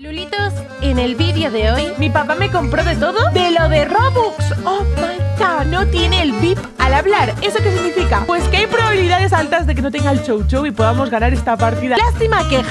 Lulitos, en el vídeo de hoy, mi papá me compró de todo de lo de Robux. Oh my god, no tiene el VIP al hablar. ¿Eso qué significa? Pues que hay probabilidades altas de que no tenga el chow chow y podamos ganar esta partida. Lástima que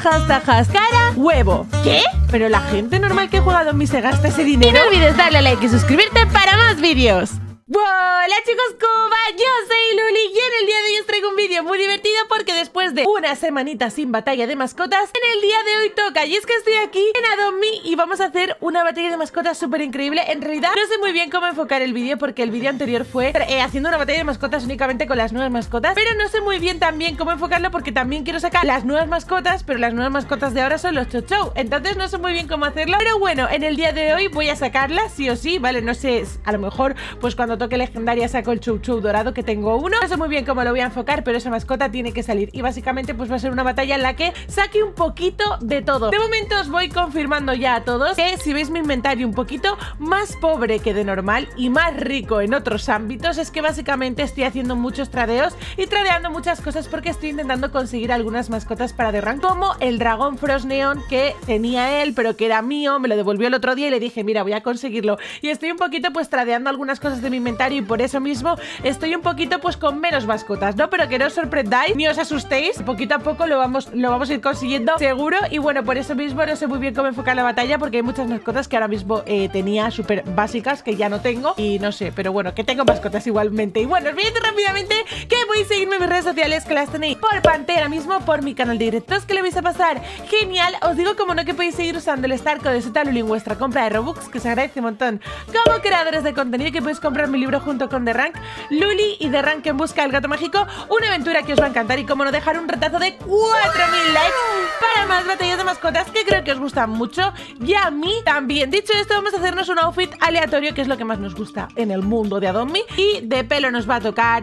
cara huevo. ¿Qué? Pero la gente normal que juega Don Mi se gasta ese dinero. Y no olvides darle a like y suscribirte para más vídeos. Hola chicos, ¿cómo va? Yo soy Luli y en el día de hoy os traigo un vídeo muy divertido porque después de una semanita sin batalla de mascotas, en el día de hoy toca. Y es que estoy aquí en Adopt.me y vamos a hacer una batalla de mascotas súper increíble. En realidad no sé muy bien cómo enfocar el vídeo porque el vídeo anterior fue haciendo una batalla de mascotas únicamente con las nuevas mascotas. Pero no sé muy bien también cómo enfocarlo porque también quiero sacar las nuevas mascotas, pero las nuevas mascotas de ahora son los chow chow. Entonces no sé muy bien cómo hacerlo. Pero bueno, en el día de hoy voy a sacarlas sí o sí, ¿vale? No sé, a lo mejor pues cuando toque legendaria saco el chow chow dorado, que tengo uno. No sé muy bien cómo lo voy a enfocar, pero esa mascota tiene que salir. Y básicamente pues va a ser una batalla en la que saque un poquito de todo. De momento os voy confirmando ya a todos que si veis mi inventario un poquito más pobre que de normal y más rico en otros ámbitos, es que básicamente estoy haciendo muchos tradeos y tradeando muchas cosas porque estoy intentando conseguir algunas mascotas para The Rank, como el dragón Frost Neon que tenía él, pero que era mío. Me lo devolvió el otro día y le dije, mira, voy a conseguirlo. Y estoy un poquito pues tradeando algunas cosas de mi inventario y por eso mismo estoy un poquito pues con menos mascotas, ¿no? Pero que no os sorprendáis ni os asustéis, poquito a poco lo vamos a ir consiguiendo seguro. Y bueno, por eso mismo no sé muy bien cómo enfocar la batalla porque hay muchas mascotas que ahora mismo tenía súper básicas que ya no tengo y no sé, pero bueno, que tengo mascotas igualmente. Y bueno, os voy a decir rápidamente que podéis seguirme en mis redes sociales, que las tenéis por pantalla mismo, por mi canal de directos, que le vais a pasar genial. Os digo como no que podéis seguir usando el Star Code de ZLuli en vuestra compra de Robux, que se agradece un montón como creadores de contenido, que podéis comprar mi libro junto con The Rank, Luli y The Rank en busca del gato mágico, una aventura que os va a encantar, y como no, dejar un retazo de 4000 likes para más batallas de mascotas que creo que os gustan mucho y a mí también. Dicho esto, vamos a hacernos un outfit aleatorio, que es lo que más nos gusta en el mundo de Adopt.me, y de pelo nos va a tocar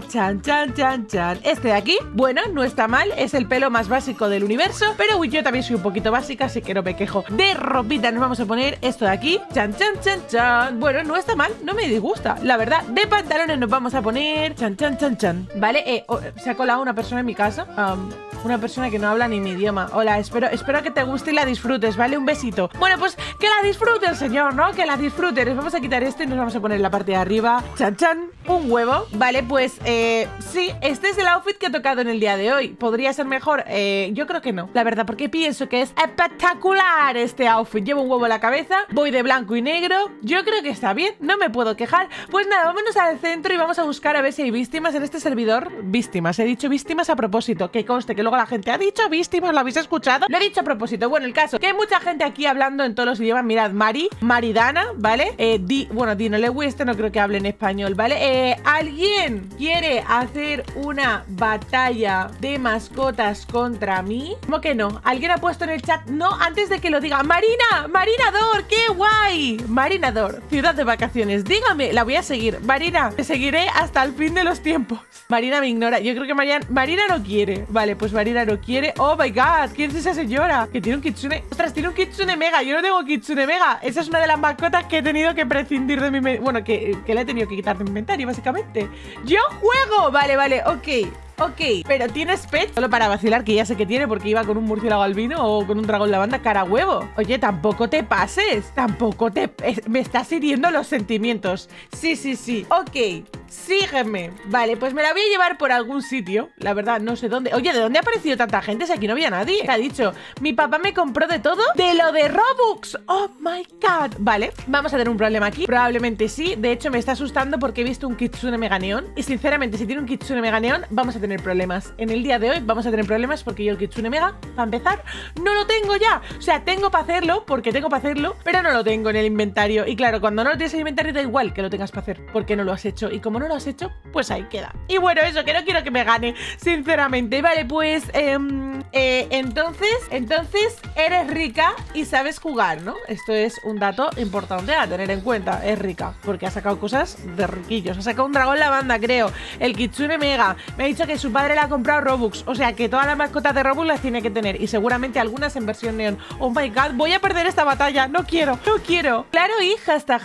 este de aquí. Bueno, no está mal, es el pelo más básico del universo, pero uy, yo también soy un poquito básica, así que no me quejo. De ropita nos vamos a poner esto de aquí, bueno, no está mal, no me disgusta, la verdad. De pantalones nos vamos a poner vale, se ha colado una persona en mi casa, una persona que no habla ni mi idioma. Hola, espero que te guste y la disfrutes, ¿vale? Un besito. Bueno, pues que la disfruten, señor, ¿no? Que la disfruten. Nos vamos a quitar esto y nos vamos a poner en la parte de arriba un huevo, ¿vale? Pues sí, este es el outfit que he tocado en el día de hoy. ¿Podría ser mejor? Yo creo que no, la verdad, porque pienso que es espectacular este outfit. Llevo un huevo en la cabeza, voy de blanco y negro. Yo creo que está bien, no me puedo quejar. Pues nada, vámonos al centro y vamos a buscar a ver si hay víctimas en este servidor. Víctimas, he dicho víctimas a propósito, que conste que luego la gente ha dicho víctimas, ¿lo habéis escuchado? Lo he dicho a propósito. Bueno, el caso, que hay mucha gente aquí hablando en todos los idiomas. Mirad, Maridana, ¿vale? Dino Lewy, este no creo que hable en español, ¿vale? ¿Alguien quiere hacer una batalla de mascotas contra mí? ¿Cómo que no? ¿Alguien ha puesto en el chat? No, antes de que lo diga. Marinador, qué guay. Marinador, ciudad de vacaciones. Dígame, la voy a seguir. Marina, te seguiré hasta el fin de los tiempos. Marina me ignora. Yo creo que Marina no quiere. Vale, pues Marina no quiere. Oh my god, ¿quién es esa señora? Que tiene un kitsune. Ostras, tiene un kitsune mega. Yo no tengo kitsune mega. Esa es una de las mascotas que he tenido que prescindir de mi... Bueno, que le he tenido que quitar de mi inventario, básicamente. ¡Yo juego! Vale, ok, pero tienes pet. Solo para vacilar, que ya sé que tiene, porque iba con un murciélago albino o con un dragón lavanda cara huevo. Oye, tampoco te pases. Me estás hiriendo los sentimientos. Sí. Ok, sígueme. Vale, pues me la voy a llevar por algún sitio. La verdad, no sé dónde. Oye, ¿de dónde ha aparecido tanta gente si aquí no había nadie? ¿Qué ha dicho? Mi papá me compró de todo de lo de Robux. Oh my god. Vale, vamos a tener un problema aquí. Probablemente sí. De hecho, me está asustando porque he visto un kitsune mega neón. Y sinceramente, si tiene un kitsune mega neón, vamos a tener problemas. En el día de hoy vamos a tener problemas porque yo el kitsune mega, para empezar, no lo tengo ya. O sea, tengo para hacerlo, porque tengo para hacerlo, pero no lo tengo en el inventario. Y claro, cuando no lo tienes en el inventario da igual que lo tengas para hacer, porque no lo has hecho. Y como no lo has hecho, pues ahí queda. Y bueno, eso, que no quiero que me gane, sinceramente. Vale, pues entonces eres rica y sabes jugar, ¿no? Esto es un dato importante a tener en cuenta. Es rica, porque ha sacado cosas de riquillos. Ha sacado un dragón lavanda, creo. El kitsune mega. Me ha dicho que su padre le ha comprado Robux. O sea que todas las mascotas de Robux las tiene que tener. Y seguramente algunas en versión neón. Oh my god, voy a perder esta batalla. No quiero. Claro, y hashtag.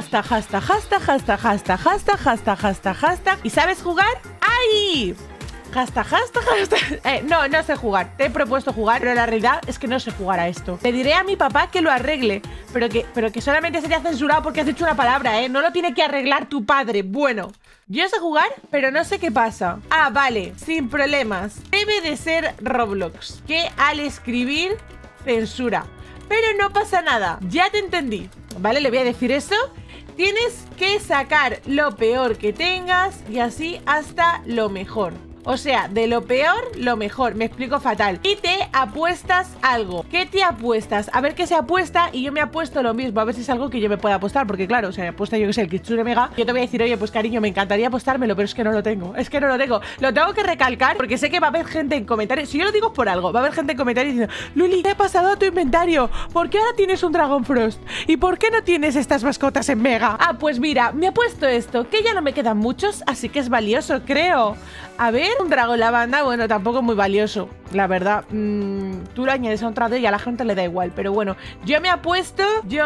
¿Y sabes jugar? ¡Ay! Hashtag. No sé jugar. Te he propuesto jugar, pero la realidad es que no sé jugar a esto. Le diré a mi papá que lo arregle, pero que solamente sería censurado porque has dicho una palabra, ¿eh? No lo tiene que arreglar tu padre. Bueno, yo sé jugar, pero no sé qué pasa. Ah, vale, sin problemas. Debe de ser Roblox, que al escribir censura. Pero no pasa nada, ya te entendí. Vale, le voy a decir eso. Tienes que sacar lo peor que tengas y así hasta lo mejor. O sea, de lo peor, lo mejor. Me explico fatal. Y te apuestas algo. ¿Qué te apuestas? A ver qué se apuesta y yo me apuesto lo mismo. A ver si es algo que yo me pueda apostar. Porque claro, o sea, apuesta yo que sé, el Kitsune Mega. Yo te voy a decir, oye, pues cariño, me encantaría apostármelo, pero es que no lo tengo. Es que no lo tengo. Lo tengo que recalcar porque sé que va a haber gente en comentarios. Si yo lo digo por algo, va a haber gente en comentarios diciendo, Luli, ¿qué ha pasado a tu inventario? ¿Por qué ahora tienes un Dragon Frost? ¿Y por qué no tienes estas mascotas en Mega? Ah, pues mira, me he puesto esto, que ya no me quedan muchos, así que es valioso, creo. A ver, un dragón lavanda, bueno, tampoco muy valioso, la verdad. Tú lo añades a un trato y a la gente le da igual. Pero bueno, yo me apuesto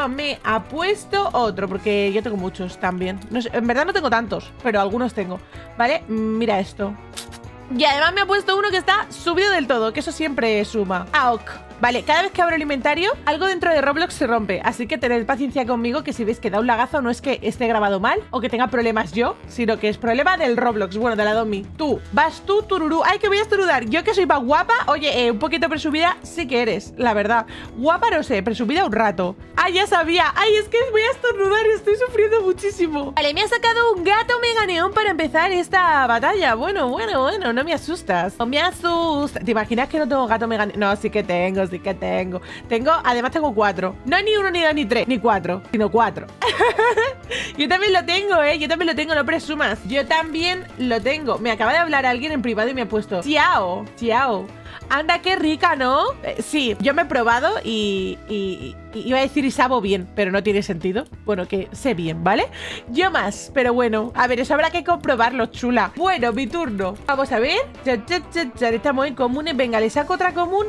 otro, porque yo tengo muchos también. No sé, en verdad no tengo tantos, pero algunos tengo. ¿Vale? Mira esto. Y además me ha puesto uno que está subido del todo, que eso siempre suma. AOK. Vale, cada vez que abro el inventario, algo dentro de Roblox se rompe. Así que tened paciencia conmigo, que si veis que da un lagazo, no es que esté grabado mal o que tenga problemas yo, sino que es problema del Roblox, bueno, de la Domi. Tú, vas tú, tururú. Ay, que voy a estornudar. Yo que soy más guapa, oye, un poquito presumida sí que eres, la verdad. Guapa no sé, presumida un rato. Ay, ya sabía. Ay, es que voy a estornudar, estoy sufriendo muchísimo. Vale, me ha sacado un gato mega neón para empezar esta batalla. Bueno, no me asustas. No me asustas. ¿Te imaginas que no tengo gato mega neón? No, sí que tengo. Sí que tengo. Además tengo 4. No ni 1, ni 2, ni 3, ni 4, sino 4. Yo también lo tengo, yo también lo tengo, no presumas. Yo también lo tengo. Me acaba de hablar alguien en privado y me ha puesto Chiao. Anda, qué rica, ¿no? Sí, yo me he probado y iba a decir y sabo bien, pero no tiene sentido. Bueno, que sé bien, ¿vale? Yo más, pero bueno. A ver, eso habrá que comprobarlo, chula. Bueno, mi turno. Vamos a ver. Estamos en comunes. Venga, le saco otra común.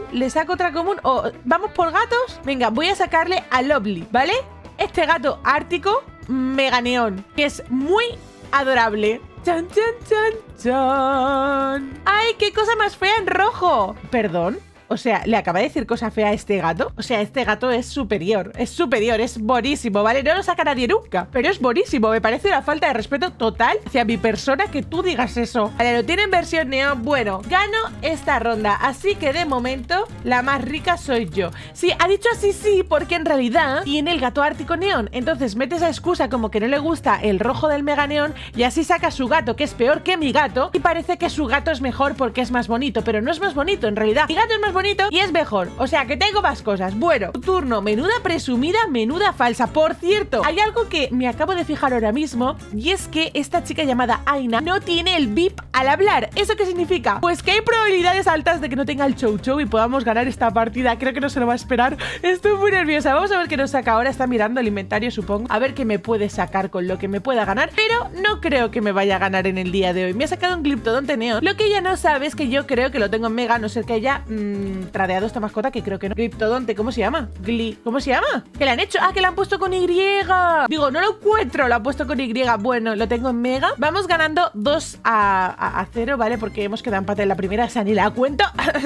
¿Vamos por gatos? Venga, voy a sacarle a Lovely, ¿vale? Este gato ártico mega neón, que es muy adorable. ¡Chan, chan, chan, chan! ¡Ay, qué cosa más fea en rojo! ¿Perdón? O sea, ¿le acaba de decir cosa fea a este gato? O sea, este gato es superior, es buenísimo, ¿vale? No lo saca nadie nunca, pero es buenísimo. Me parece una falta de respeto total hacia mi persona que tú digas eso. Vale, lo tiene en versión neón. Bueno, gano esta ronda, así que de momento la más rica soy yo. Sí, ha dicho así sí, porque en realidad tiene el gato ártico neón. Entonces mete esa excusa como que no le gusta el rojo del mega neón y así saca su gato, que es peor que mi gato, y parece que su gato es mejor porque es más bonito, pero no es más bonito en realidad. Mi gato es más bonito y es mejor, o sea que tengo más cosas. Bueno, turno, menuda presumida, menuda falsa. Por cierto, hay algo que me acabo de fijar ahora mismo, y es que esta chica llamada Aina no tiene el bip al hablar. ¿Eso qué significa? Pues que hay probabilidades altas de que no tenga el chow chow y podamos ganar esta partida. Creo que no se lo va a esperar. Estoy muy nerviosa. Vamos a ver qué nos saca ahora. Está mirando el inventario, supongo, a ver qué me puede sacar con lo que me pueda ganar, pero no creo que me vaya a ganar en el día de hoy. Me ha sacado un Glyptodonte neón. Lo que ella no sabe es que yo creo que lo tengo en Mega, a no ser que ella tradeado esta mascota, que creo que no. Glyptodonte, ¿cómo se llama? ¿Cómo se llama? ¿Qué le han hecho? Ah, que la han puesto con Y. Digo, no lo encuentro, lo han puesto con Y. Bueno, lo tengo en Mega. Vamos ganando 2 a 0, ¿vale? Porque hemos quedado empate en la primera, esa ni la cuento.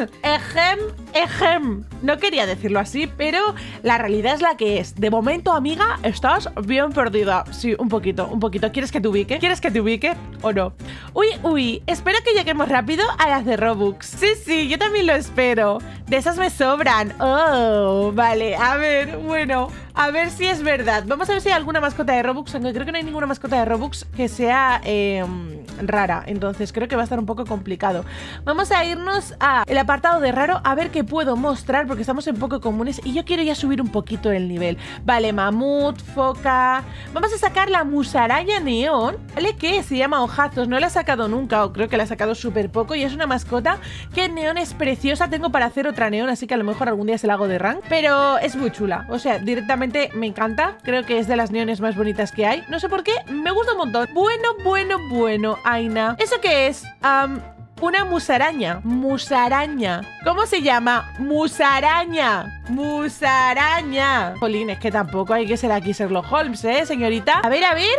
Ejem. No quería decirlo así, pero la realidad es la que es. De momento, amiga, estás bien perdida. Sí, un poquito. ¿Quieres que te ubique? ¿O no? Uy, espero que lleguemos rápido a las de Robux. Sí, yo también lo espero. De esas me sobran. Oh, vale, a ver, bueno, a ver si es verdad. Vamos a ver si hay alguna mascota de Robux, aunque creo que no hay ninguna mascota de Robux que sea rara. Entonces creo que va a estar un poco complicado. Vamos a irnos al apartado de raro, a ver qué puedo mostrar, porque estamos en poco comunes y yo quiero ya subir un poquito el nivel. Vale, mamut, foca. Vamos a sacar la musaraña neón, ¿vale? Que se llama Ojazos. No la he sacado nunca, o creo que la he sacado súper poco, y es una mascota que en neón es preciosa. Tengo para hacer otra neón, así que a lo mejor algún día se la hago de rank, pero es muy chula. O sea, directamente me encanta. Creo que es de las neones más bonitas que hay. No sé por qué, me gusta un montón. Bueno, Aina. ¿Eso qué es? una musaraña. Musaraña. ¿Cómo se llama? Musaraña. Musaraña. Jolín, es que tampoco hay que ser aquí Sherlock Holmes, ¿eh, señorita? A ver, a ver.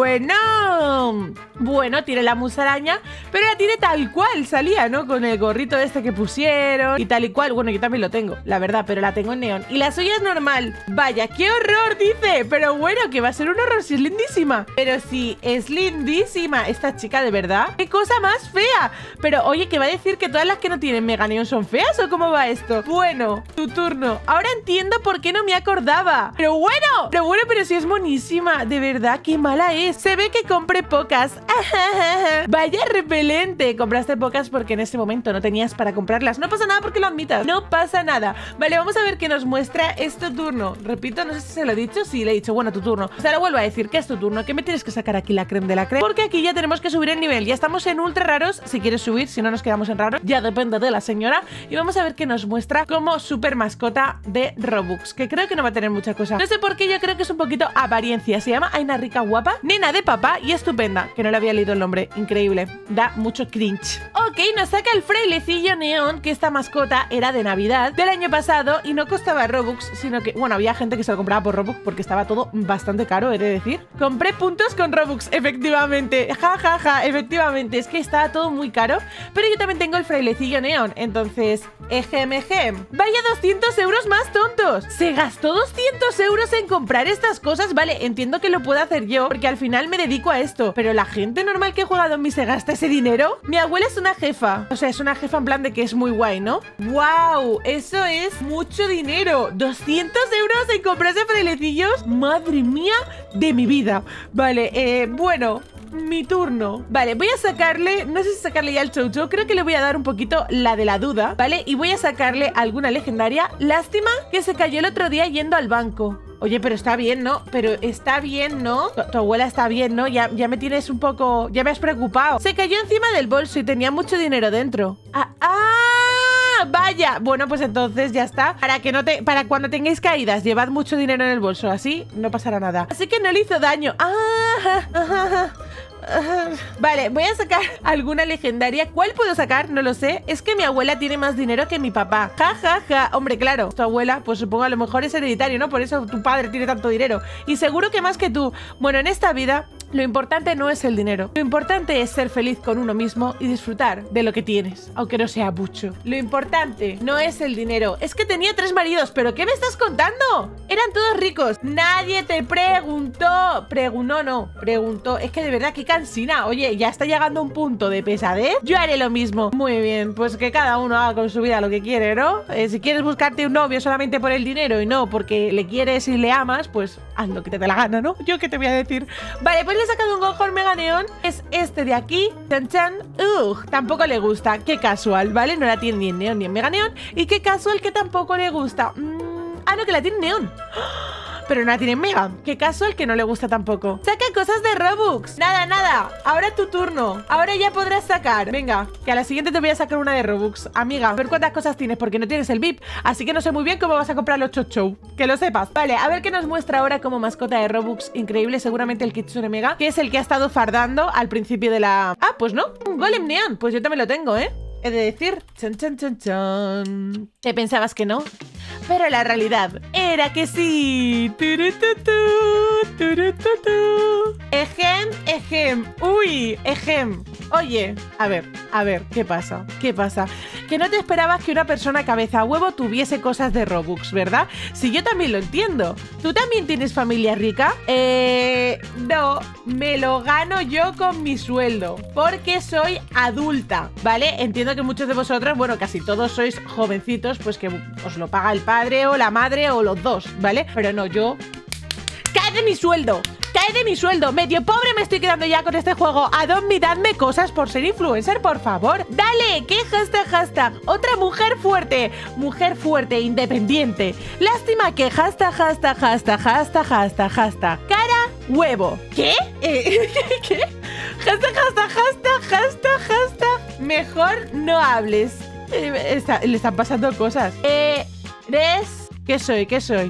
Bueno. Bueno, tiene la musaraña, pero la tiene tal cual salía, ¿no? Con el gorrito este que pusieron y tal y cual. Bueno, yo también lo tengo, la verdad, pero la tengo en neón. Y la suya es normal. Vaya, qué horror, dice. Pero bueno, que va a ser un horror si es lindísima. Pero sí, es lindísima esta chica, de verdad. ¡Qué cosa más fea! Pero oye, ¿qué va a decir que todas las que no tienen mega neón son feas o cómo va esto? Bueno, tu turno. Ahora entiendo por qué no me acordaba. Pero si es monísima. De verdad, qué mala es. Se ve que compré pocas. Vaya repelente. Compraste pocas porque en este momento no tenías para comprarlas. No pasa nada porque lo admitas. No pasa nada. Vale, vamos a ver qué nos muestra este turno. Repito, no sé si se lo he dicho. Sí, le he dicho, bueno, tu turno. O sea, lo vuelvo a decir, que es tu turno. Que me tienes que sacar aquí la creme de la creme. Porque aquí ya tenemos que subir el nivel. Ya estamos en ultra raros. Si quieres subir, si no nos quedamos en raros. Ya depende de la señora. Y vamos a ver qué nos muestra como super mascota de Robux. Que creo que no va a tener mucha cosa. No sé por qué, yo creo que es un poquito apariencia. Se llama Aina Rica Guapa, nena de papá y estupenda. Que no le había leído el nombre. Increíble. Da mucho cringe. Ok, nos saca el frailecillo neón, que esta mascota era de Navidad del año pasado y no costaba Robux, sino que, bueno, había gente que se lo compraba por Robux porque estaba todo bastante caro, he de decir. Compré puntos con Robux, efectivamente. Ja, ja, ja, efectivamente. Es que estaba todo muy caro, pero yo también tengo el frailecillo neón. Entonces, ejem. Vaya 200 euros más tontos. Se gastó 200 euros en comprar estas cosas. Vale, entiendo que lo puedo hacer yo porque al final me dedico a esto, pero la gente normal que juega a Dommi se gasta ese dinero. Mi abuela es una jefa. O sea, es una jefa en plan de que es muy guay, ¿no? ¡Wow! Eso es mucho dinero. 200 euros en comprarse frailecillos. Madre mía de mi vida. Vale, bueno, mi turno. Vale, voy a sacarle, no sé si sacarle ya el Chow. Creo que le voy a dar un poquito la de la duda, ¿vale? Y voy a sacarle alguna legendaria. Lástima que se cayó el otro día yendo al banco. Oye, pero está bien, ¿no? Pero está bien, ¿no? Tu abuela está bien, ¿no? Ya me tienes un poco... Ya me has preocupado. Se cayó encima del bolso y tenía mucho dinero dentro. Vaya, bueno, pues entonces ya está. Para cuando tengáis caídas, llevad mucho dinero en el bolso. Así no pasará nada. Así que no le hizo daño. Vale, voy a sacar alguna legendaria. ¿Cuál puedo sacar? No lo sé. Es que mi abuela tiene más dinero que mi papá. Ja, ja, ja. Hombre, claro, tu abuela, pues supongo a lo mejor es hereditario, ¿no? Por eso tu padre tiene tanto dinero. Y seguro que más que tú. Bueno, en esta vida lo importante no es el dinero. Lo importante es ser feliz con uno mismo y disfrutar de lo que tienes, aunque no sea mucho. Lo importante no es el dinero. Es que tenía 3 maridos. ¿Pero qué me estás contando? Eran todos ricos. Nadie te preguntó. Preguntó. Es que de verdad, qué cansina. Oye, ya está llegando un punto de pesadez. Yo haré lo mismo. Muy bien, pues que cada uno haga con su vida lo que quiere, ¿no? Si quieres buscarte un novio solamente por el dinero y no porque le quieres y le amas, pues haz lo que te dé la gana, ¿no? ¿Yo qué te voy a decir? Vale, pues le he sacado un Gohorn Mega Neón. Es este de aquí. Chan, chan. Tampoco le gusta. Qué casual, ¿vale? No la tiene ni en neón ni en Mega Neón. Y qué casual que tampoco le gusta. No, que la tiene en neón. Pero no la tiene en Mega. Qué casual que no le gusta tampoco. Saca cosas de Robux. Nada. Ahora tu turno. Ahora ya podrás sacar. Venga, que a la siguiente te voy a sacar una de Robux. Amiga, a ver cuántas cosas tienes porque no tienes el VIP. Así que no sé muy bien cómo vas a comprar los Chow. Que lo sepas. Vale, a ver qué nos muestra ahora como mascota de Robux. Increíble, seguramente el Kitsune Mega, que es el que ha estado fardando al principio de la... Pues no, un Golem Neon. Pues yo también lo tengo, ¿eh? He de decir, chan. ¿Te pensabas que no? Pero la realidad era que sí. Ejem. Uy, ejem. Oye, a ver, ¿qué pasa? Que no te esperabas que una persona cabeza a huevo tuviese cosas de Robux, ¿verdad? Si yo también lo entiendo. ¿Tú también tienes familia rica? No, me lo gano yo con mi sueldo, porque soy adulta, ¿vale? Entiendo que muchos de vosotros, bueno, casi todos sois jovencitos, pues que os lo paga el padre o la madre o los dos, ¿vale? Pero no, yo... ¡Cae de mi sueldo! Medio pobre me estoy quedando ya con este juego. Adommi, dadme cosas por ser influencer, por favor. Dale, ¿qué hashtag? Otra mujer fuerte, independiente. Lástima que hashtag. Cara, huevo. ¿Qué? ¿Qué? Hashtag. Mejor no hables. Le están pasando cosas. ¿Qué soy?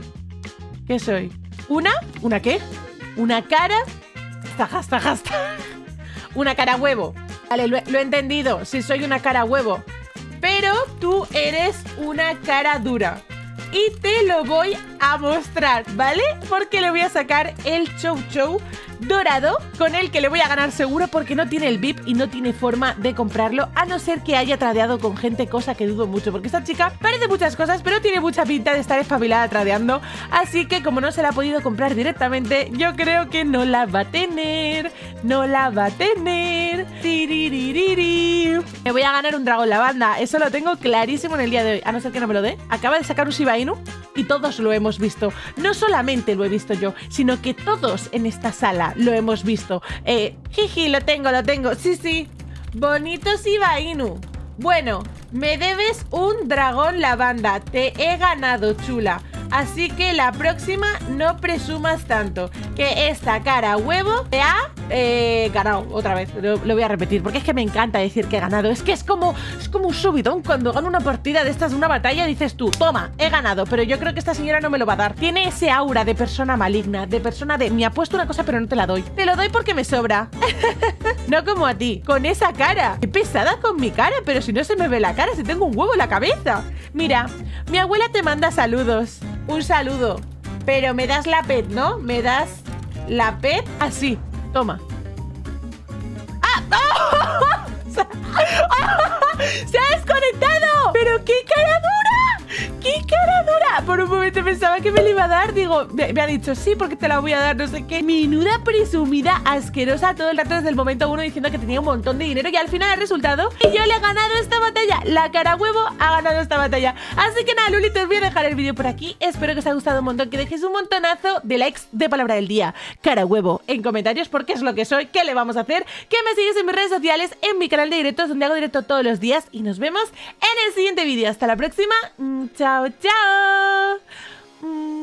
¿Una qué? Una cara... Una cara huevo. Vale, lo he entendido. Si soy una cara huevo. Pero tú eres una cara dura. Y te lo voy a mostrar, ¿vale? Porque le voy a sacar el Chow Chow dorado, con el que le voy a ganar seguro, porque no tiene el VIP y no tiene forma de comprarlo, a no ser que haya tradeado con gente, cosa que dudo mucho, porque esta chica parece muchas cosas, pero tiene mucha pinta de estar espabilada tradeando. Así que como no se la ha podido comprar directamente, yo creo que no la va a tener. No la va a tener. Tiriririri. Me voy a ganar un dragón lavanda, eso lo tengo clarísimo en el día de hoy, a no ser que no me lo dé. Acaba de sacar un Shiba Inu y todos lo hemos visto. No solamente lo he visto yo, sino que todos en esta sala lo hemos visto. Jiji, lo tengo. Sí. Bonito Shiba Inu. Bueno, me debes un dragón lavanda. Te he ganado, chula. Así que la próxima no presumas tanto, que esta cara huevo te ha ganado otra vez. Lo voy a repetir porque es que me encanta decir que he ganado. Es que es como un subidón cuando gano una partida de estas, una batalla, dices tú, toma, he ganado. Pero yo creo que esta señora no me lo va a dar. Tiene ese aura de persona maligna, de persona de me apuesto una cosa pero no te la doy. Te lo doy porque me sobra. No como a ti, con esa cara. Qué pesada con mi cara, pero si no se me ve la cara, si tengo un huevo en la cabeza. Mira, mi abuela te manda saludos. Un saludo. Pero me das la pet, ¿no? Me das la pet así. Toma. ¡Ah! ¡Oh! ¡Se ha desconectado! ¡Pero qué cara dura! ¡Qué cara dura! Por un momento pensaba que me la iba a dar. Digo, me ha dicho sí, porque te la voy a dar, no sé qué. Menuda presumida asquerosa todo el rato desde el momento 1 diciendo que tenía un montón de dinero. Y al final el resultado, y yo le he ganado esta batalla. La cara huevo ha ganado esta batalla. Así que nada, Lulitos, os voy a dejar el vídeo por aquí. Espero que os haya gustado un montón, que dejéis un montonazo de likes de palabra del día. Cara huevo en comentarios, porque es lo que soy. ¿Qué le vamos a hacer? Que me sigáis en mis redes sociales, en mi canal de directos, donde hago directo todos los días. Y nos vemos en el siguiente vídeo. Hasta la próxima. Chao, chao.